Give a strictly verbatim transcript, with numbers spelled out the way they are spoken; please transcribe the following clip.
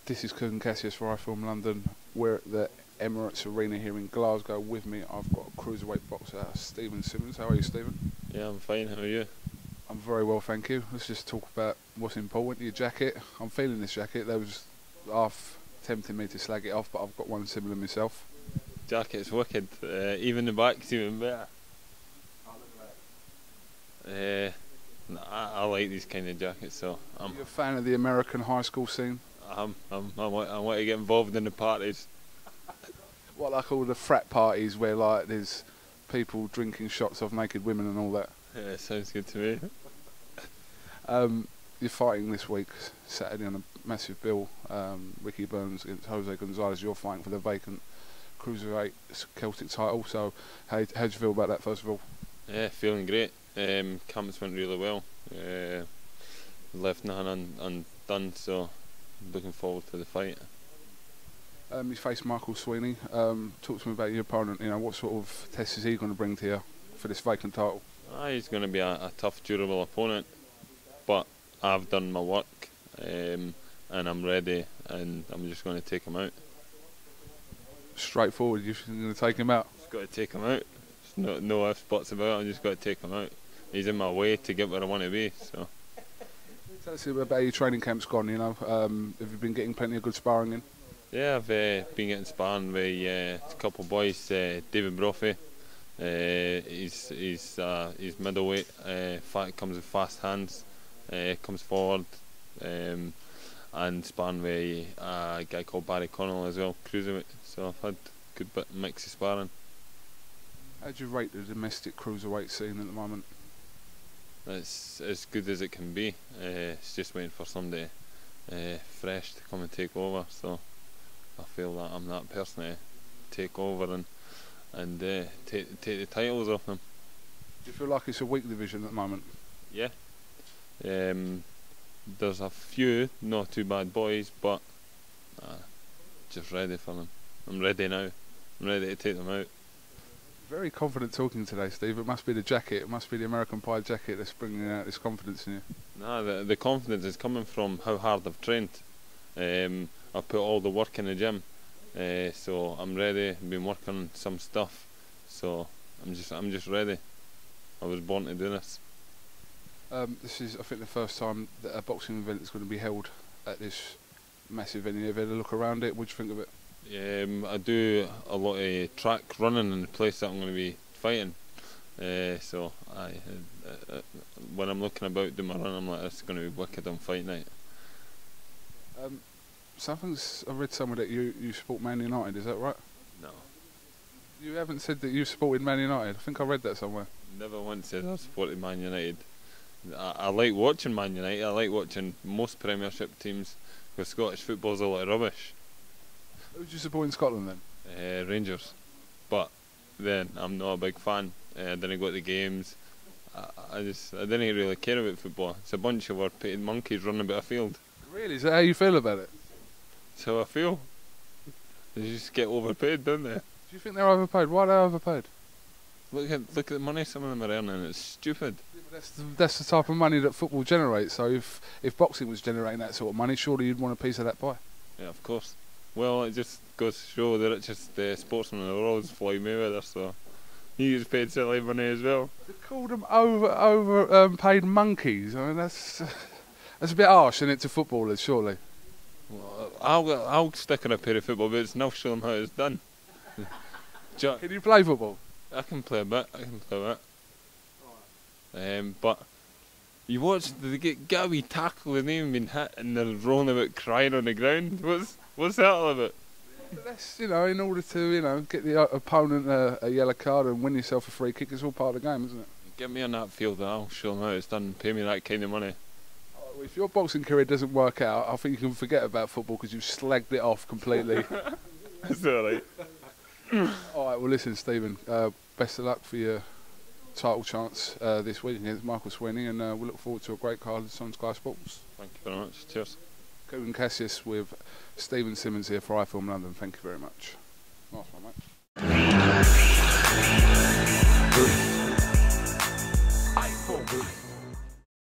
This is Cousin Cassius for iFILM London. We're at the Emirates Arena here in Glasgow. With me, I've got a cruiserweight boxer, Stephen Simmons. How are you, Stephen? Yeah, I'm fine. How are you? I'm very well, thank you. Let's just talk about what's important. Your jacket. I'm feeling this jacket. There was half tempting me to slag it off, but I've got one similar myself. Jacket's wicked. Uh, even the back's even better. Uh, I, I like these kind of jackets, so I'm. Are you a fan of the American high school scene? I'm. I'm. I want. I want to get involved in the parties. What, like all the frat parties where like there's people drinking shots of naked women and all that? Yeah, sounds good to me. Um, you're fighting this week, Saturday, on a massive bill. Um, Ricky Burns against Jose Gonzalez. You're fighting for the vacant cruiserweight Celtic title. So, how how do you feel about that? First of all, Yeah, feeling great. Um, camps went really well. Uh, left nothing un undone, so looking forward to the fight. um, you faced Michael Sweeney. Um, talk to me about your opponent. You know, what sort of test is he going to bring to you for this vacant title? Ah, he's going to be a, a tough, durable opponent, but I've done my work, um, and I'm ready, and I'm just going to take him out. Straightforward. You're going to take him out. Just got to take him out. There's no no ifs buts about it. I just got to take him out. He's in my way to get where I want to be. So. Tell us about your training camp's gone. You know, um, have you been getting plenty of good sparring in? Yeah, I've uh, been getting sparring with uh, a couple of boys. Uh, David Brophy. Uh, he's he's uh, he's middleweight. Uh, fat, comes with fast hands. Uh, comes forward. Um, and sparring with uh, a guy called Barry Connell as well, cruiserweight. So I've had a good bit mix of sparring. How do you rate the domestic cruiserweight scene at the moment? It's as good as it can be. Uh, it's just waiting for somebody uh, fresh to come and take over. So I feel that I'm that person to take over and and uh, take take the titles off them. Do you feel like it's a weak division at the moment? Yeah. Um, there's a few not too bad boys, but uh, just ready for them. I'm ready now. I'm ready to take them out. Very confident talking today, Steve. It must be the jacket. It must be the American Pie jacket that's bringing out this confidence in you. Nah, the, the confidence is coming from how hard I've trained. Um, I put all the work in the gym, uh, so I'm ready. I've been working on some stuff, so I'm just I'm just ready. I was born to do this. Um, this is, I think, the first time that a boxing event is going to be held at this massive venue. Have you had a look around it? What do you think of it? Um, I do a lot of track running in the place that I'm going to be fighting. Uh, so I, uh, uh, when I'm looking about doing my run, I'm like, it's going to be wicked on fight night. Um, something's, I read somewhere that you, you support Man United, is that right? No. You haven't said that you supported Man United. I think I read that somewhere. Never once said I supported Man United. I, I like watching Man United. I like watching most Premiership teams, because Scottish football's a lot of rubbish. Who do you support in Scotland then? Uh, Rangers, but then I'm not a big fan. Uh, I didn't go to the games. I, I just I didn't really care about football. It's a bunch of overpaid monkeys running about a field. Really? Is that how you feel about it? That's how I feel. They just get overpaid, don't they? Do you think they're overpaid? Why are they overpaid? Look at look at the money some of them are earning. It's stupid. Yeah, but that's, the, that's the type of money that football generates. So if if boxing was generating that sort of money, surely you'd want a piece of that pie. Yeah, of course. Well, it just goes to show the richest uh, sportsman in the world is Floyd Mayweather, so he gets paid silly money as well. They called them over over um, paid monkeys. I mean, that's that's a bit harsh, isn't it, to footballers? Surely. Well, I'll I'll stick on a pair of football boots and I'll show them how it's done. Can you play football? I can play a bit. I can play a bit. Um, but you watch they get get a wee tackle and they've even been hit and they're rolling about crying on the ground. What's what's that all about? But that's, you know, in order to, you know, get the uh, opponent a, a yellow card and win yourself a free kick, it's all part of the game, isn't it? Get me on that field and I'll show them how it's done. Pay me that kind of money. Right, well, if your boxing career doesn't work out, I think you can forget about football because you've slagged it off completely. That's alright. All right, well, listen, Stephen, uh, best of luck for your title chance uh, this week against Michael Sweeney, and uh, we look forward to a great card on Sky Sports. Thank you very much. Cheers. Cousin Cassius with Stephen Simmons here for iFILM London. Thank you very much. Nice one, mate.